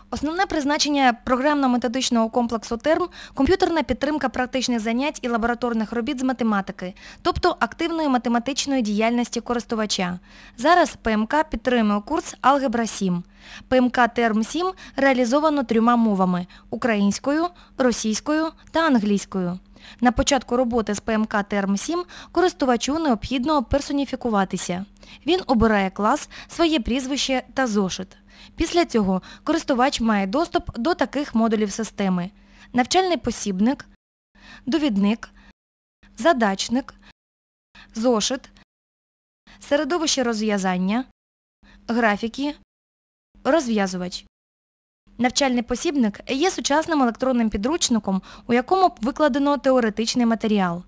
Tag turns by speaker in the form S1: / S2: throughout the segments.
S1: Основне призначення програмно-методичного комплексу ТЕРМ – комп'ютерна підтримка практичних занять і лабораторних робіт з математики, тобто активної математичної діяльності користувача. Зараз ПМК підтримує курс «Алгебра 7». ПМК ТЕРМ-7 реалізовано 3 мовами – українською, російською та англійською. На початку роботи з ПМК ТЕРМ-7 користувачу необхідно персоніфікуватися. Він обирає клас, своє прізвище та зошит. Після цього користувач має доступ до таких модулів системи – навчальний посібник, довідник, задачник, зошит, середовище розв'язання, графіки, розв'язувач. Навчальний посібник є сучасним електронним підручником, у якому викладено теоретичний матеріал.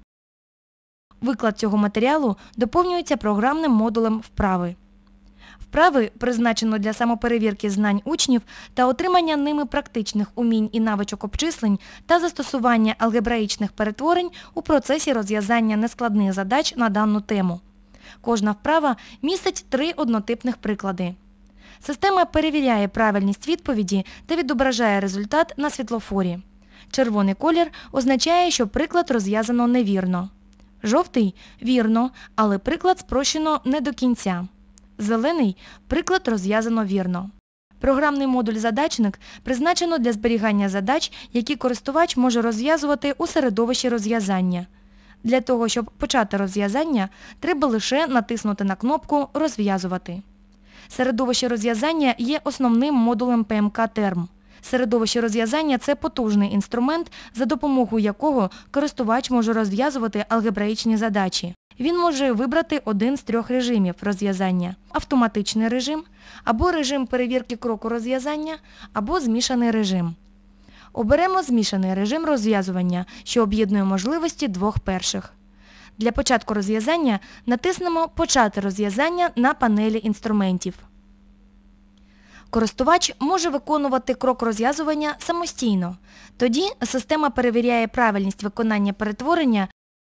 S1: Виклад цього матеріалу доповнюється програмним модулем «Вправи». Вправи призначено для самоперевірки знань учнів та отримання ними практичних умінь і навичок обчислень та застосування алгебраїчних перетворень у процесі розв'язання нескладних задач на дану тему. Кожна вправа містить 3 однотипних приклади. Система перевіряє правильність відповіді та відображає результат на світлофорі. Червоний колір означає, що приклад розв'язано невірно. Жовтий – вірно, але приклад спрощено не до кінця. Зелений – приклад розв'язано вірно. Програмний модуль «Задачник» призначено для зберігання задач, які користувач може розв'язувати у середовищі розв'язання. Для того, щоб почати розв'язання, треба лише натиснути на кнопку «Розв'язувати». Середовище розв'язання є основним модулем ПМК ТЕРМ. Середовище розв'язання – це потужний інструмент, за допомогою якого користувач може розв'язувати алгебраїчні задачі. Він може вибрати один з 3 режимів розв'язання – автоматичний режим, або режим перевірки кроку розв'язання, або змішаний режим. Оберемо змішаний режим розв'язування, що об'єднує можливості 2 перших. Для початку розв'язання натиснемо «Почати розв'язання» на панелі інструментів. Користувач може виконувати крок розв'язування самостійно. Тоді система перевіряє правильність виконання перетворення.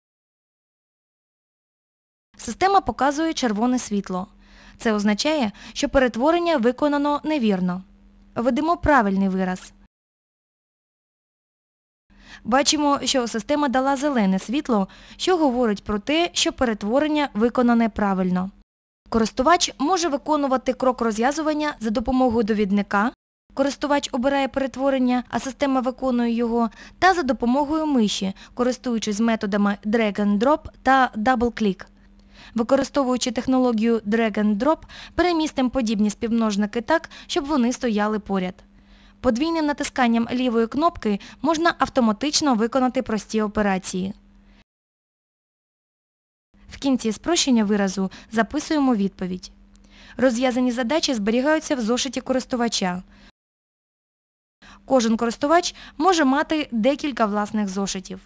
S1: Система показує червоне світло. Це означає, що перетворення виконано невірно. Введемо правильний вираз. Бачимо, що система дала зелене світло, що говорить про те, що перетворення виконане правильно. Користувач може виконувати крок розв'язування за допомогою довідника, користувач обирає перетворення, а система виконує його, та за допомогою миші, користуючись методами Drag and Drop та Double Click. Використовуючи технологію Drag and Drop, перемістимо подібні співмножники так, щоб вони стояли поряд. Подвійним натисканням лівої кнопки можна автоматично виконати прості операції. В кінці спрощення виразу записуємо відповідь. Розв'язані задачі зберігаються в зошиті користувача. Кожен користувач може мати декілька власних зошитів.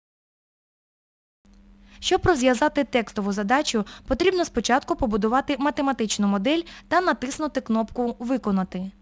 S1: Щоб розв'язати текстову задачу, потрібно спочатку побудувати математичну модель та натиснути кнопку «Виконати».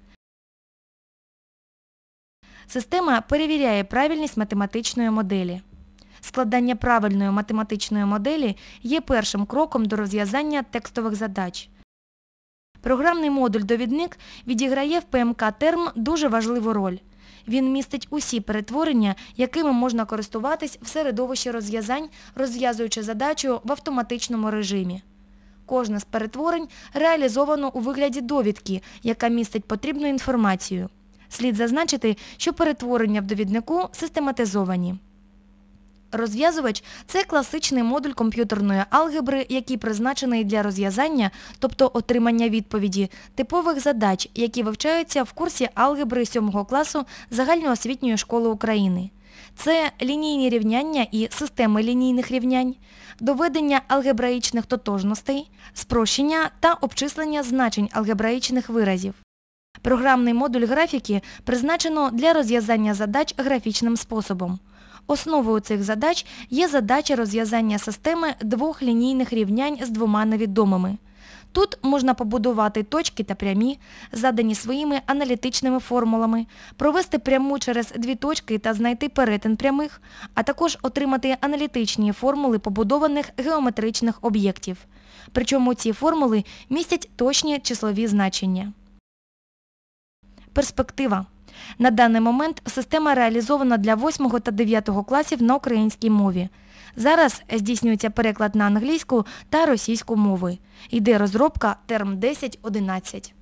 S1: Система перевіряє правильність математичної моделі. Складання правильної математичної моделі є першим кроком до розв'язання текстових задач. Програмний модуль «Довідник» відіграє в ПМК ТЕРМ дуже важливу роль. Він містить усі перетворення, якими можна користуватись в середовищі розв'язань, розв'язуючи задачу в автоматичному режимі. Кожне з перетворень реалізовано у вигляді довідки, яка містить потрібну інформацію. Слід зазначити, що перетворення в довіднику систематизовані. Розв'язувач – це класичний модуль комп'ютерної алгебри, який призначений для розв'язання, тобто отримання відповіді, типових задач, які вивчаються в курсі алгебри 7 класу Загальноосвітньої школи України. Це лінійні рівняння і системи лінійних рівнянь, доведення алгебраїчних тотожностей, спрощення та обчислення значень алгебраїчних виразів. Програмний модуль графіки призначено для розв'язання задач графічним способом. Основою цих задач є задача розв'язання системи 2 лінійних рівнянь з 2 невідомими. Тут можна побудувати точки та прямі, задані своїми аналітичними формулами, провести пряму через 2 точки та знайти перетин прямих, а також отримати аналітичні формули побудованих геометричних об'єктів. Причому ці формули містять точні числові значення. Перспектива. На даний момент система реалізована для 8 та 9 класів на українській мові. Зараз здійснюється переклад на англійську та російську мови. Йде розробка терм 10-11.